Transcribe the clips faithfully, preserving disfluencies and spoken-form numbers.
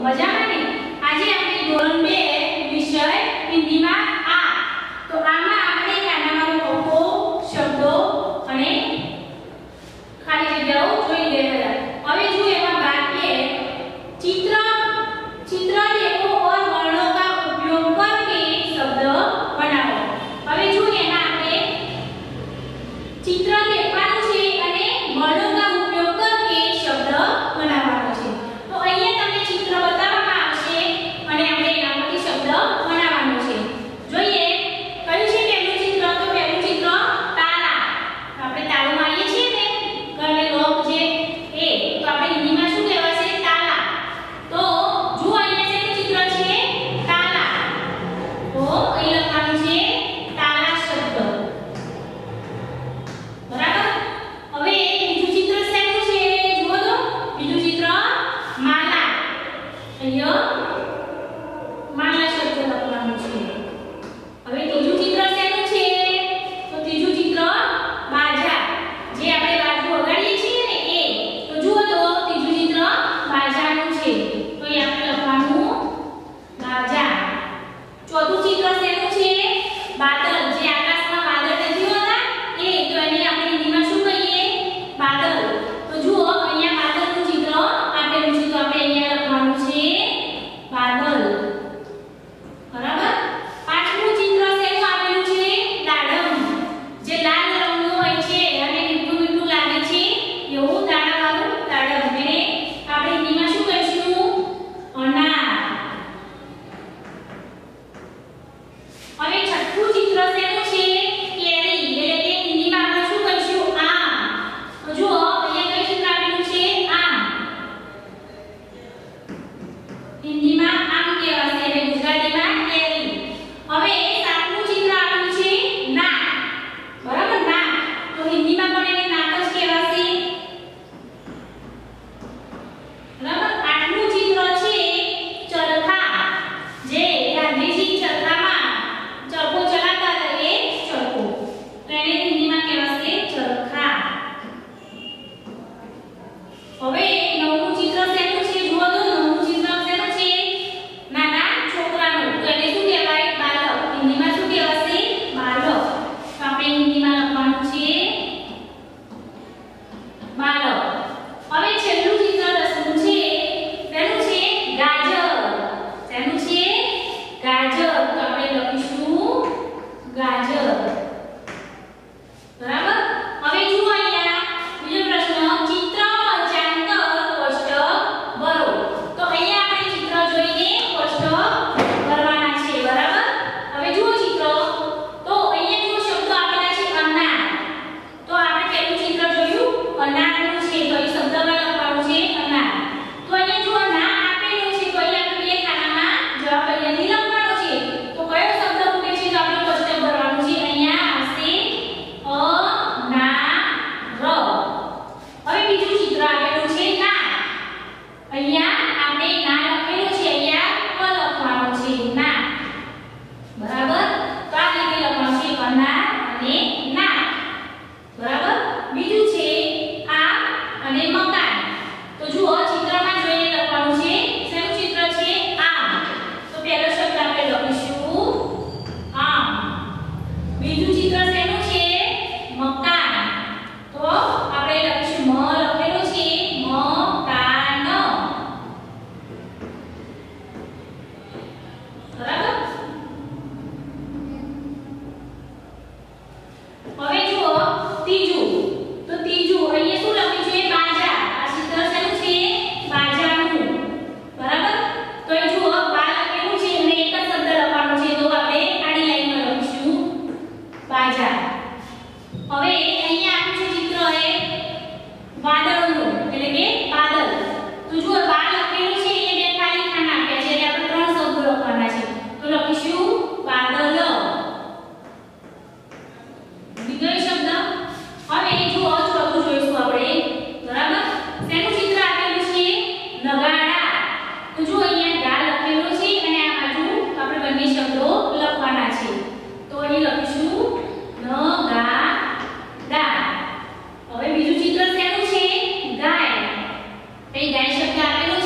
મજામાં ને? આજે આપણે ધોરણ બે વિષય હિન્દીમાં આ તો આમાં આપણે કાનામાં કૌકો શબ્દો અને ખાલી જગ્યાઓ જોઈ ગયા હતા। હવે જો એમાં વાક્ય चित्र चित्र देखो और वर्णों का उपयोग करके शब्द बनाओ। હવે જો એના આપણે ચિત્ર દેખવાનું છે અને વર્ણો का उपयोग करके શબ્દ બનાવવાનો છે। તો અહીંયા તમને ચિત્ર બતાવવામાં આવશે અને આપણે એના પરથી શબ્દ બનાવવાનો છે। જોઈએ કયું છે પહેલું ચિત્ર? તો પહેલું ચિત્ર તાલા। આપણે તાળું મારીએ છીએ ને ઘરે લોક જે એ તો આપણે હિન્દીમાં શું કહેવાશે? તાલા। તો જો અહીંયા શેનું ચિત્ર છે? તાલા। તો અહીં લખવાનું છે તાલા શબ્દ, બરાબર। હવે બીજું ચિત્ર શેનું છે? જુઓ તો બીજું ચિત્ર માલા। અહીંયા માલા શબ્દ લખવાનું છે। હવે ત્રીજું ચિત્ર શેનું છે? તો ત્રીજું ચિત્ર બાજા, જે આપણે બાજુ વગાડીએ છીએ ને એ। તો જુઓ તો ત્રીજું ચિત્ર બાજાનું છે, તો અહીં આપણે લખવાનું બાજા। ચોથું ચિત્ર શેનું છે? બાદલ, જે આકાશમાં વાદળ નથી હોતા એ, તો એને આપણે હિન્દીમાં શું કહીએ? બાદલ। તો જુઓ અહીંયા બાદલનું ચિત્ર આપેલું છે, તો આપણે અહીંયા લખવાનું છે બાદલ, બરાબર। પાંચમું ચિત્ર શેનું આપેલું છે? દાડમ, જે લાલ રંગનું હોય છે અને મીઠું મીઠું લાગે છે એવું દાણાવાળું દાડમ, એને આપણે હિન્દીમાં શું કહીશું? અનાર। હવે છઠ્ઠું ચિત્ર શેનું છે? કેરી, એટલે કે હિન્દીમાં આપણે શું કહીશું? આમ। તો જુઓ અહીંયા કયું ચિત્ર આપેલું છે? આમ। હિન્દીમાં આમ કહેવાશે અને ગુજરાતીમાં કેરી। હવે સાતમું ચિત્ર આપેલું છે નાક, બરાબર, નાક। તો હિન્દીમાં પણ એને નાક જ કહેવાશે, બરાબર। આઠમું ચિત્ર છે ચરખા, જે ગાંધીજી ચરખામાં ચરખો ચલાવતા હતા એ ચરખો, તો એને હિન્દીમાં કહેવાશે ચરખા। હવે નવમું ચિત્ર શેનું છે? જુઓ તો નવમું ચિત્ર શેનું છે? નાના છોકરાનું, તો એને શું કહેવાય? બાલક। હિન્દીમાં શું કહેવાશે? બાલક। તો આપણે હિન્દીમાં લખવાનું છે બાલક। હવે છેલ્લું ચિત્ર દસમું છે, શેનું છે? ગાજર। શેનું છે? ગાજર। તો આપણે લખીશું ગાજર, બરાબર। હવે જુઓ અહીંયા બીજો પ્રશ્ન, ચિત્ર મધ્યાંતર કોષ્ટક ભરો। તો અહીંયા આપણે ચિત્ર જોઈને કોષ્ટક ભરવાના છે, બરાબર। હવે જુઓ ચિત્ર, તો અહીંયા જુઓ શબ્દો આપેલા છે અનાર, તો આપણે પહેલું ચિત્ર જોયું અનારનું છે, તો એ શબ્દમાં લખવાનું છે અનાર। તો અહીંયા જુઓ ના આપેલું છે, તો અહીંયા આપણે બે ખાનામાં જવાબ અહીંયાથી લખવાનો છે। તો કયો શબ્દ મૂકે છે? તો આપણે કોષ્ટક ભરવાનું છે, અહીંયા આવશે અનાર। હવે બીજું ચિત્ર આપેલું છે ના, અહીંયા આપણે ના લખેલું છે, અહીંયા ક લખવાનું છે ના, બરાબર। તો આ રીતે લખવાનું છે અનાર અને ના, બરાબર। બીજું છે આમ અને મકાન। તો જુઓ ચિત્રમાં જોઈને લખવાનું છે, શેનું ચિત્ર છે? આમ। તો પહેલો શબ્દ આપણે લખીશું આમ। બીજું ચિત્ર શેનું છે? મકાન। તો આપણે લખીશું મ લખેલું છે મકાન, બરાબર। હવે જુઓ ત્રીજું, તો ત્રીજું અહીંયા શું લખ્યું છે? બાજા। આ ચિત્ર શેનું છે? બાજાનું, બરાબર। તો અહીં જુઓ બા લખેલું છે અને એક જ શબ્દ લખવાનો છે, તો આપણે આડી લાઈનમાં લખીશું બાજા। હવે અહીંયા આપ્યું છે ચિત્ર એ વાદળનું, એટલે કે બાદલ। તો જુઓ બા લખેલું છે, એ બે ખાલી ખાના આપ્યા છે, એટલે આપણે ત્રણ શબ્દો લખવાના છે, તો લખીશું બાદલ, બીજો શબ્દ। હવે જુઓ ચોથું જોઈશું આપણે, બરાબર। શેનું ચિત્ર આપેલું છે? નગાડા। તો જુઓ અહીંયા ગા લખેલું છે અને આ બાજુ આપણે બંને શબ્દો લખવાના છે, તો અહીં લખીશું નગાડા। હવે બીજું ચિત્ર શેનું છે? ગાય। અહીં ગાય શબ્દ આપેલો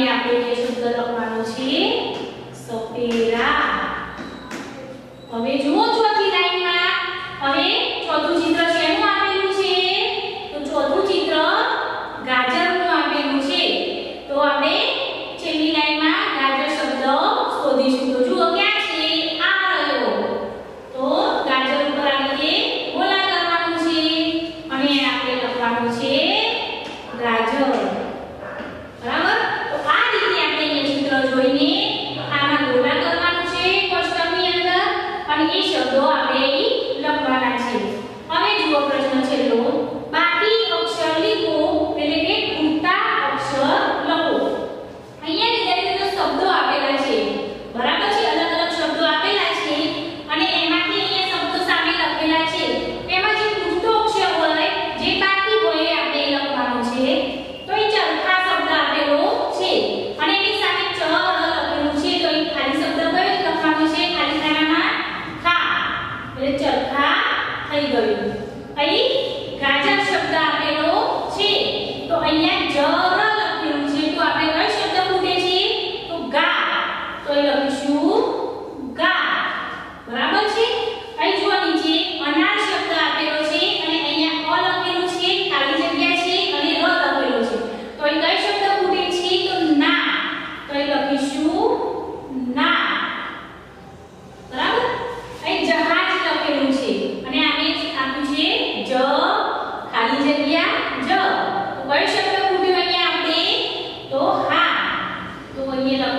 અહીં આપણે જે શબ્દ લખવાનો છે સપેરા. હવે જુઓ ચોથી લાઈનમાં હવે ચોથું ચિત્ર શેનું આપેલું છે? તો ચોથું ચિત્ર ગાજરનું આપેલું છે. તો આપણે છેલ્લી લાઈનમાં ગાજર શબ્દ શોધીશું. તો જુઓ ક્યાં છે? આ રહ્યો. તો ગાજર ઉપર આ રીતે ગોળા કરવાનું છે અને આપણે લખવાનું છે ગાજર. બરાબર? તો આ રીતે આપણે અહીંયા ચિત્ર જોઈને આમાં ગોળા કરવાનું છે કોષ્ટકની અંદર અને એ શબ્દો આપણે અહીં લખવાના છે. હવે જુઓ પ્રશ્ન છેલ્લો, બાકી અક્ષર લીખો એટલે કે ખૂટતા અક્ષર લખો. અહીંયા વિદ્યાર્થીઓ તો શબ્દો આપેલા છે, બરાબર છે, અલગ અલગ શબ્દો આપેલા છે અને એમાંથી અહીંયા શબ્દો સામે લખેલા છે. એમાં જે ખૂટતો અક્ષર હોય, જે બાકી હોય એ આપણે લખવાનું છે. તો એ ચરખા શબ્દ આપેલો છે અને એની સામે ચ લખેલું છે. તો એ ખાલી શબ્દ કયો લખવાનો છે? ખાલી ખાનામાં ખા, એટલે ચરખા થઈ ગયું. અહીં ગાજર શબ્દ આપેલો છે તો અહીંયા જ લખેલું છે. તો આપણે કયો શબ્દ ખૂટે છે? તો ગા. તો એ લખીશું ગા. બરાબર છે? અહીં જુઓ નીચે અનાર શબ્દ આપેલો છે અને અહીંયા અ લખેલું છે, ખાલી જગ્યા છે અને ર લખેલું છે. તો એ કયો શબ્દ ખૂટે છે? તો ના. તો એ લખીશું ના. બરાબર? અહીં જહાજ લખેલું છે અને આને આપ્યું છે જ, ખાલી જગ્યા જ. તો કયો શબ્દ ખૂટ્યો અહીંયા આપણે? તો હા. તો અહીંયા